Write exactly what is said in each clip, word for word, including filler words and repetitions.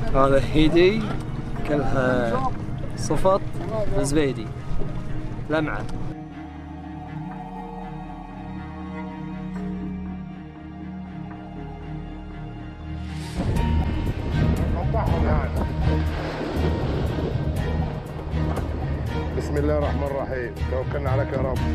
هذا هيدي كلها صفط زبيدي لمعة. بسم الله الرحمن الرحيم، توكلنا عليك يا رب.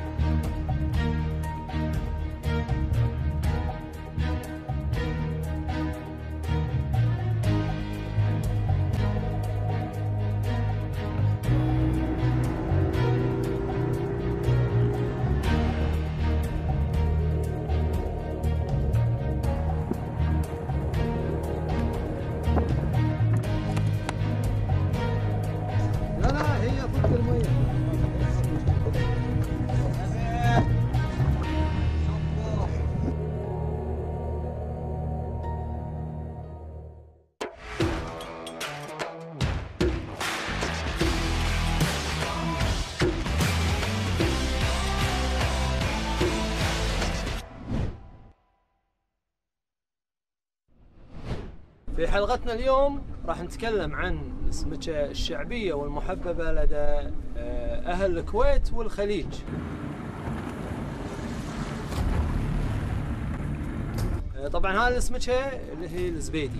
في حلقتنا اليوم راح نتكلم عن السمكة الشعبية والمحببة لدى أهل الكويت والخليج. طبعا هذه السمكة اللي هي الزبيدي.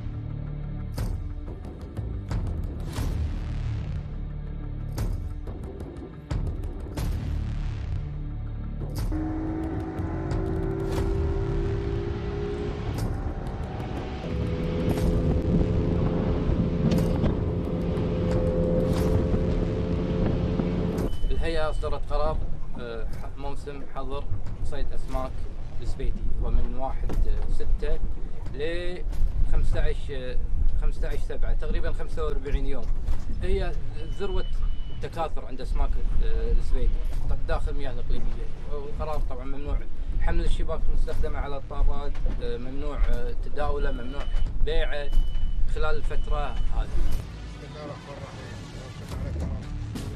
الهيئة أصدرت قرار موسم حظر صيد أسماك الزبيدي، ومن واحد ستة ل خمسة عشر خمسة عشر سبعة، تقريبا خمسة وأربعين يوم. هي ذروة التكاثر عند أسماك الزبيدي داخل المياه الإقليمية. والقرار طبعا ممنوع حمل الشباك المستخدمة على الطارات، ممنوع تداوله، ممنوع بيعه خلال الفترة هذه. بسم الله الرحمن الرحيم، توكلنا عليك يا رب.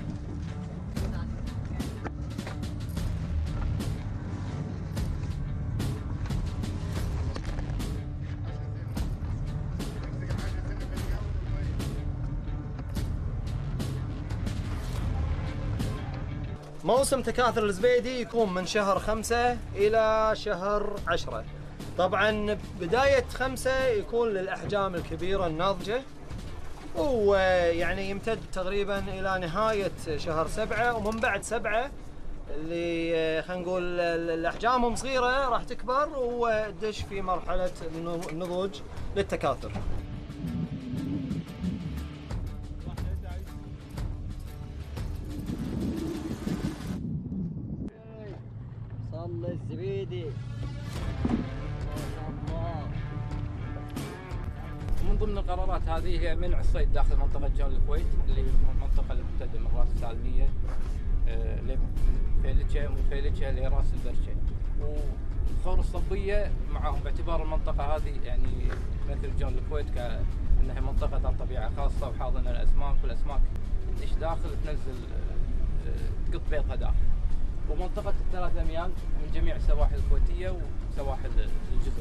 موسم تكاثر الزبيدي يكون من شهر خمسة إلى شهر عشرة. طبعا بداية خمسة يكون للأحجام الكبيرة الناضجة، ويعني يمتد تقريبا إلى نهاية شهر سبعة، ومن بعد سبعة اللي خلينا نقول الأحجامهم صغيرة راح تكبر وتدش في مرحلة النضوج للتكاثر. صلي الزبيدي. من ضمن القرارات هذه هي منع الصيد داخل منطقة جان الكويت، اللي هي المنطقة الممتدة من راس السالمية لفيلتشة، ومن فيلتشة لراس البرشة، والخور الصبية معهم، باعتبار المنطقة هذه يعني مثل جان الكويت كأنها منطقة ذات طبيعة خاصة وحاضنة الأسماك، والأسماك تدش داخل تنزل تقط بيضها داخل. ومنطقة الثلاث أميال من جميع السواحل الكويتية وسواحل الجزر.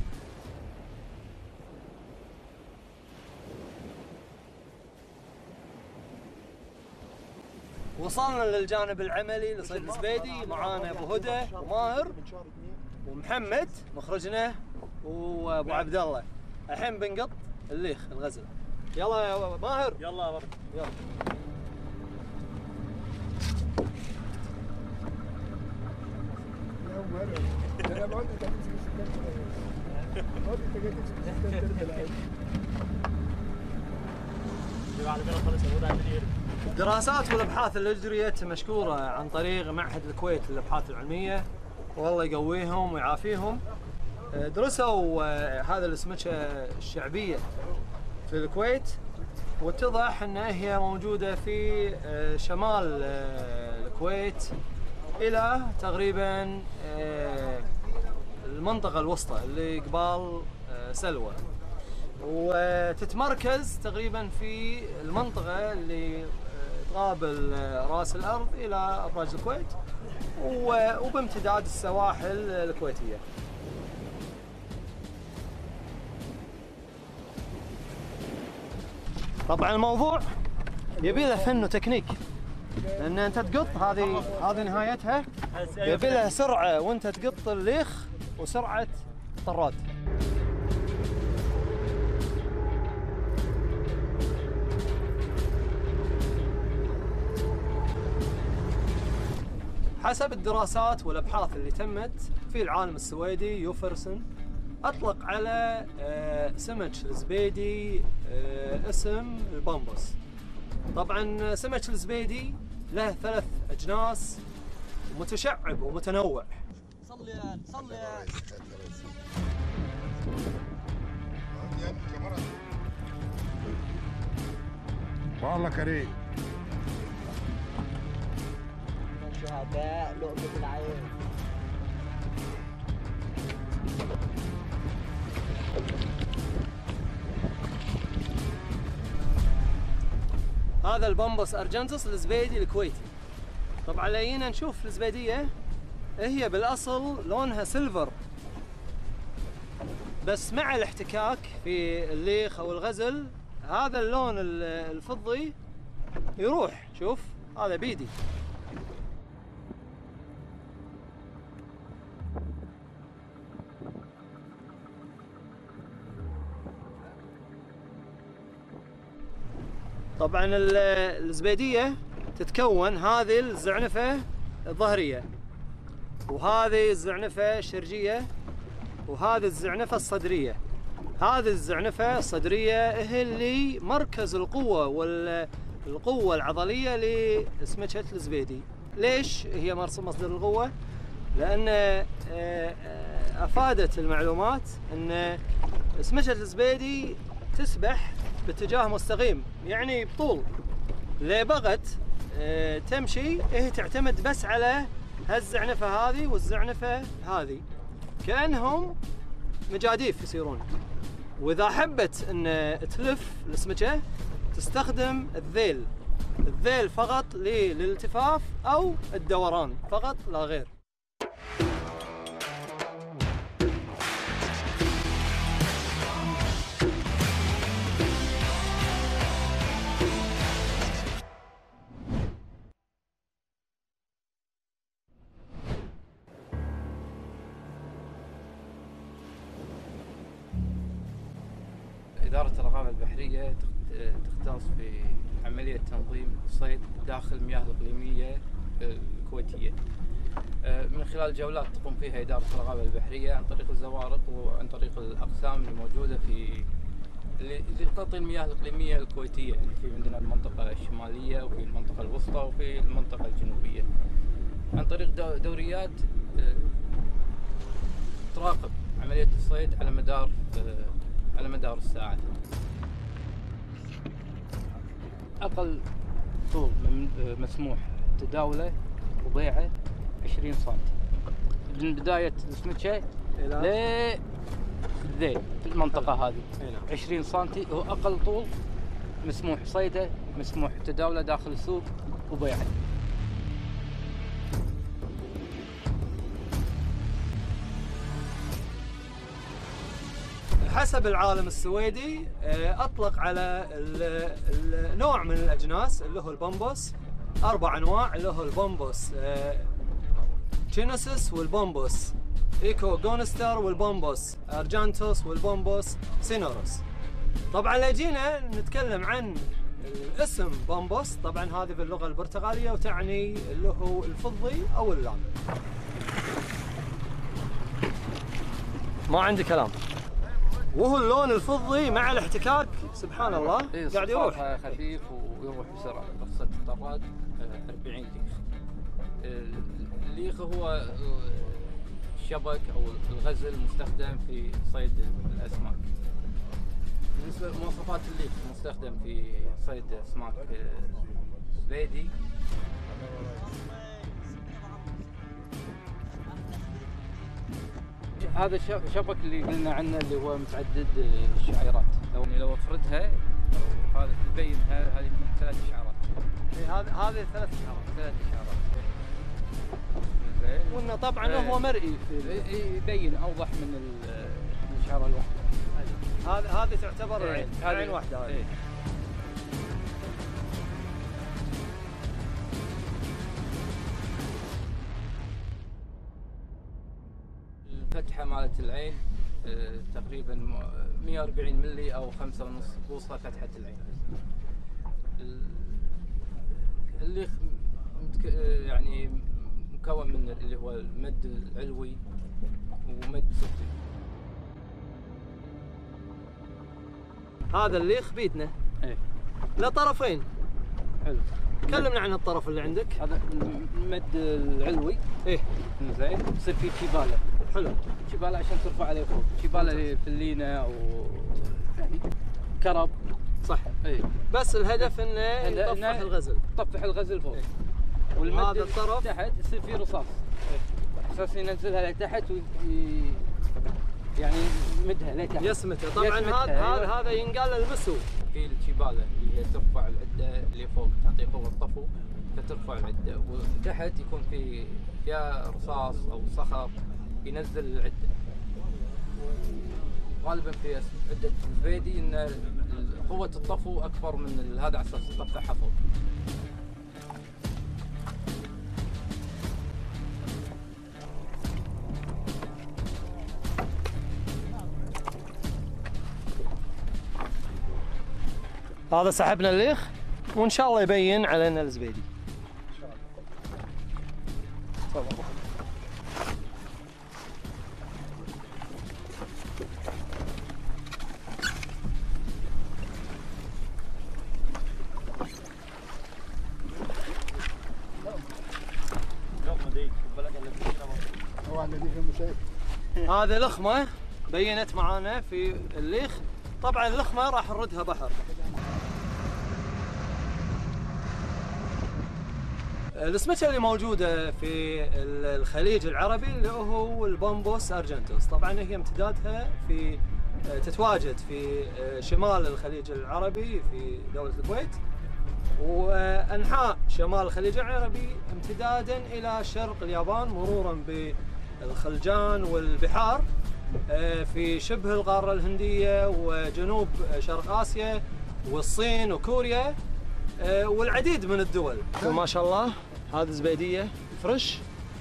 وصلنا للجانب العملي لصيد الزبيدي. معانا ابو هدى وماهر ومحمد مخرجنا وابو عبد الله. الحين بنقط الليخ الغزل. يلا يا ماهر. يلا يا رب. يلا. الدراسات والابحاث اللي اجريت مشكوره عن طريق معهد الكويت للابحاث العلميه، والله يقويهم ويعافيهم. درسوا هذا السمكه الشعبيه في الكويت، واتضح ان هي موجوده في شمال الكويت الى تقريبا المنطقه الوسطى اللي قبال سلوى، وتتمركز تقريبا في المنطقه اللي تقابل راس الارض الى ابراج الكويت وبامتداد السواحل الكويتيه. طبعا الموضوع يبي له فن وتكنيك، لان انت تقط هذه هذه نهايتها، يبي له سرعه وانت تقط الليخ وسرعه طراد. حسب الدراسات والابحاث اللي تمت في العالم السويدي يوفرسن اطلق على سمك الزبيدي اسم البامبوس. طبعا سمك الزبيدي له ثلاث اجناس متشعب ومتنوع. صلي صلي والله كريم. شهداء لقمة العين. هذا البامبوس ارجنتس الزبيدي الكويتي. طبعا لقينا نشوف الزبيديه هي بالاصل لونها سيلفر، بس مع الاحتكاك في الليخ او الغزل هذا اللون الفضي يروح. شوف هذا بيدي. طبعا الزبيدية تتكون هذه الزعنفة الظهرية، وهذه الزعنفة الشرجية، وهذه الزعنفة الصدرية. هذه الزعنفة الصدرية هي اللي مركز القوة والقوة العضلية لسمكة الزبيدي. ليش هي مصدر القوة؟ لأن أفادت المعلومات أن سمكة الزبيدي تسبح باتجاه مستقيم، يعني بطول. اللي بغت اه تمشي هي تعتمد بس على هالزعنفة هذه والزعنفة هذه، كأنهم مجاديف يصيرون. وإذا حبت أن تلف السمكة تستخدم الذيل، الذيل فقط للالتفاف أو الدوران فقط لا غير. إدارة الرقابة البحرية تختص في عملية تنظيم الصيد داخل المياه الإقليمية الكويتية من خلال جولات تقوم فيها إدارة الرقابة البحرية عن طريق الزوارق وعن طريق الأقسام الموجودة في اللي تغطي المياه الإقليمية الكويتية، اللي في عندنا المنطقة الشمالية وفي المنطقة الوسطى وفي المنطقة الجنوبية، عن طريق دوريات تراقب عملية الصيد على مدار على مدار الساعة. أقل طول مسموح تداوله وبيعه عشرين سنتي من بداية السمكة للذيل في المنطقة هذه. عشرين سنتي هو أقل طول مسموح صيده، مسموح تداوله داخل السوق وبيعه. حسب العالم السويدي اطلق على النوع من الاجناس اللي هو البامبوس اربع انواع، اللي هو البامبوس تشينوسيس والبامبوس ايكو جونستر والبامبوس ارجنتوس والبامبوس سينوروس. طبعا لو جينا نتكلم عن الاسم بامبوس، طبعا هذه باللغه البرتغاليه وتعني اللي هو الفضي او اللامع. ما عندي كلام. وهو اللون الفضي مع الاحتكاك سبحان الله إيه قاعد يروح خفيف ويروح بسرعه. رخصة الطراد أربعين ليخ. الليخ هو الشبك او الغزل المستخدم في صيد الاسماك. بالنسبه لمواصفات الليخ المستخدم في صيد اسماك زبيدي، هذا الشبك اللي قلنا عنه اللي هو متعدد الشعيرات. لو لو افردها هذا تبين هذه ثلاث شعيرات. هذه هذه ثلاث شعيرات ثلاث شعيرات. وانه طبعا هو مرئي يبين اوضح من الشعره الواحده. هذه هذه تعتبر عين عين واحده هذه. فتحة العين آه، تقريبا مئة وأربعين ملي أو خمسة ونص بوصة فتحة العين. الليخ متك... يعني مكون من اللي هو المد العلوي ومد سفلي. هذا الليخ بيدنا ايه له طرفين. حلو. كلمنا عن الطرف اللي عندك. هذا المد العلوي ايه زين، يصير فيه شيباله. حلو. شيباله عشان ترفع عليه فوق، شيباله في اللينه او يعني كرب. صح. اي بس الهدف انه يطفح الغزل. يطفح الغزل فوق. إيه. والمد هذا الطرف تحت يصير فيه رصاص. إيه. اساس ينزلها لتحت وي يعني يمدها لتحت. يسمته. طبعا يسمتها. هذا أيوة. هذا ينقال المسو. في الشيباله اللي هي ترفع العده اللي فوق، تعطي قوه طفو فترفع العده، وتحت يكون في يا رصاص او صخر ينزل العده. غالبا في عده الزبيدي ان قوه الطفو اكبر من هذا على اساس تطفحها فوق. هذا سحبنا الليخ وان شاء الله يبين علينا الزبيدي. تفضل. هذه لخمة بينت معانا في الليخ. طبعا اللخمة راح نردها بحر. السمكة اللي موجودة في الخليج العربي اللي هو البومبوس ارجنتوس، طبعا هي امتدادها في تتواجد في شمال الخليج العربي في دولة الكويت، وأنحاء شمال الخليج العربي امتدادا إلى شرق اليابان مرورا بالخلجان والبحار في شبه القارة الهندية وجنوب شرق آسيا والصين وكوريا والعديد من الدول. ما شاء الله هذه زبيدية فريش،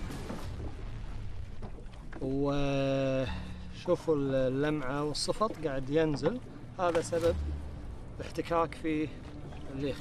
وشوفوا اللمعة والصفط قاعد ينزل، هذا سبب الاحتكاك في الليخ.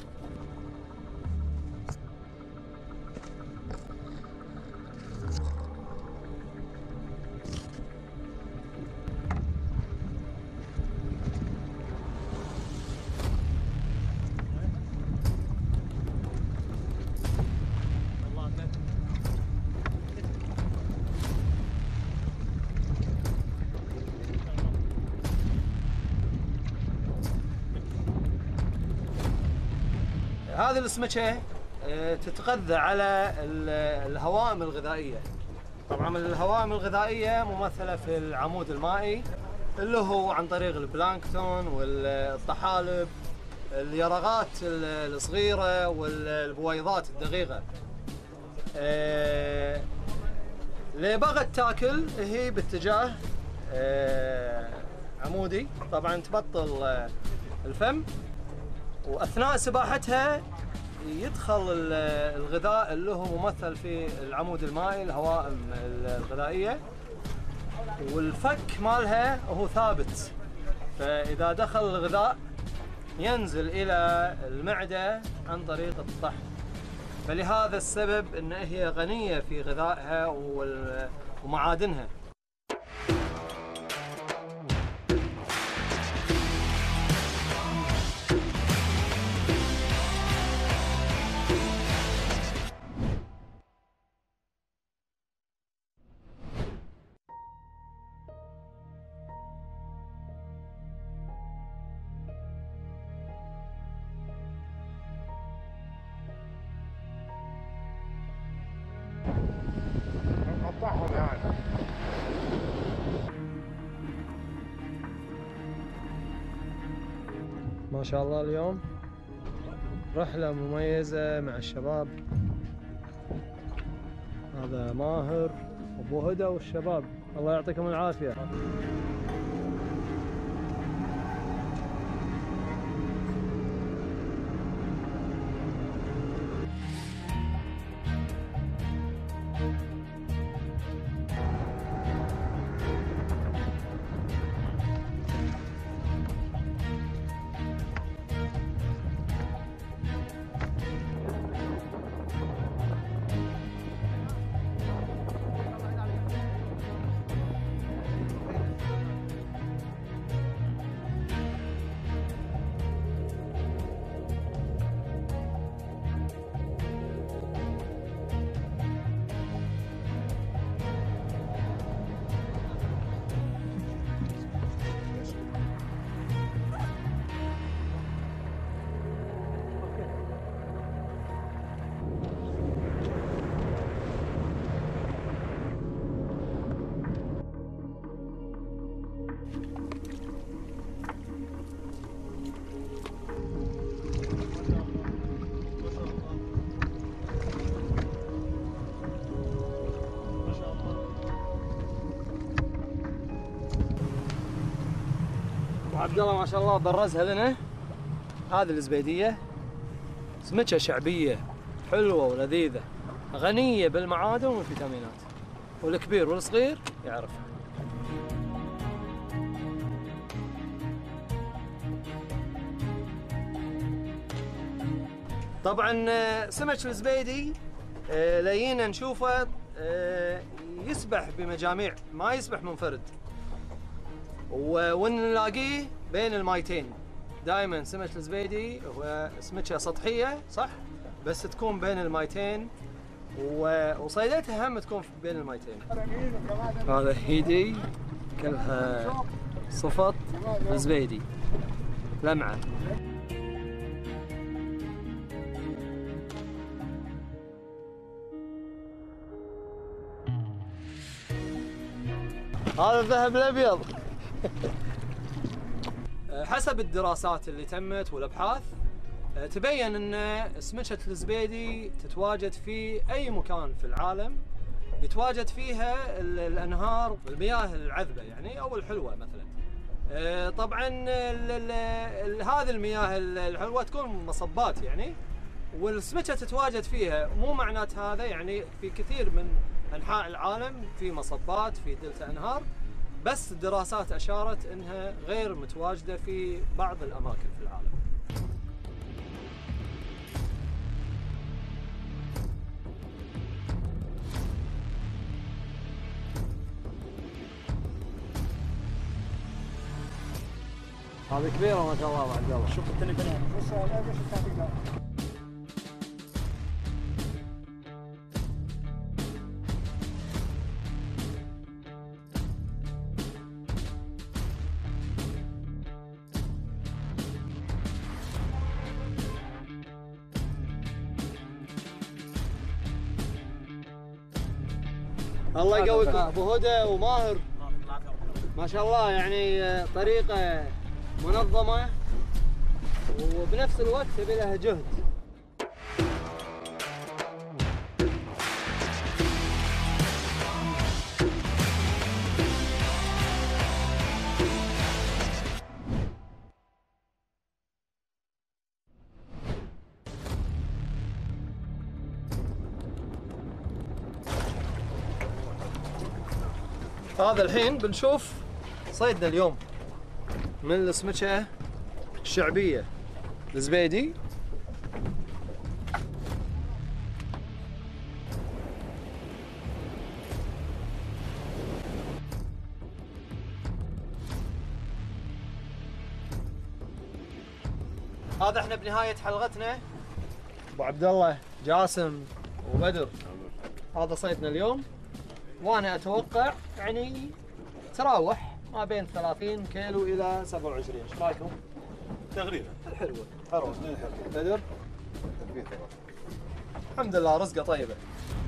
هذه السمكة تتغذى على الهوائم الغذائية. طبعا الهوائم الغذائية ممثلة في العمود المائي اللي هو عن طريق البلانكتون والطحالب، اليرغات الصغيرة والبويضات الدقيقة. اللي بغت تاكل هي باتجاه عمودي، طبعا تبطل الفم، واثناء سباحتها يدخل الغذاء اللي هو ممثل في العمود المائي، الهوائم الغذائيه، والفك مالها هو ثابت، فاذا دخل الغذاء ينزل الى المعده عن طريق الطحن. فلهذا السبب ان هي غنيه في غذائها ومعادنها. نقطعهم يعني. ما شاء الله اليوم رحلة مميزة مع الشباب. هذا ماهر وابو هدى والشباب، الله يعطيكم العافية. عبد الله ما شاء الله برزها لنا. هذه الزبيديه سمكه شعبيه حلوه ولذيذه غنيه بالمعادن والفيتامينات، والكبير والصغير يعرفها. طبعا سمك الزبيدي لينا نشوفه يسبح بمجاميع، ما يسبح منفرد، ونلاقيه بين المايتين. دائما سمك الزبيدي هو سمكه سطحيه صح، بس تكون بين المايتين، وصيدتها هم تكون بين المايتين. هذا هيدي كلها صفط الزبيدي لمعه. هذا الذهب الابيض. حسب الدراسات اللي تمت والابحاث تبين ان سمكه الزبيدي تتواجد في اي مكان في العالم يتواجد فيها الانهار والمياه العذبه يعني او الحلوه مثلا. طبعا هذه المياه الحلوه تكون مصبات يعني، والسمكه تتواجد فيها. مو معنات هذا يعني في كثير من انحاء العالم في مصبات في دلتا انهار، بس الدراسات اشارت انها غير متواجده في بعض الاماكن في العالم. هذه كبيره ما شاء الله عبد الله. شوف التليفون بس لا بس تعطيك. الله يقويكم ابو هدى وماهر ما شاء الله، يعني طريقه منظمه وبنفس الوقت تبي لها جهد. هذا الحين بنشوف صيدنا اليوم من السمكة الشعبية الزبيدي. هذا احنا بنهاية حلقتنا. ابو عبد الله جاسم وبدر، هذا صيدنا اليوم، وانا اتوقع يعني تراوح ما بين ثلاثين كيلو الى سبعة وعشرين. ايش رايكم؟ تقريبا الحلوه حلوه بدر الحمد لله رزقه طيبه.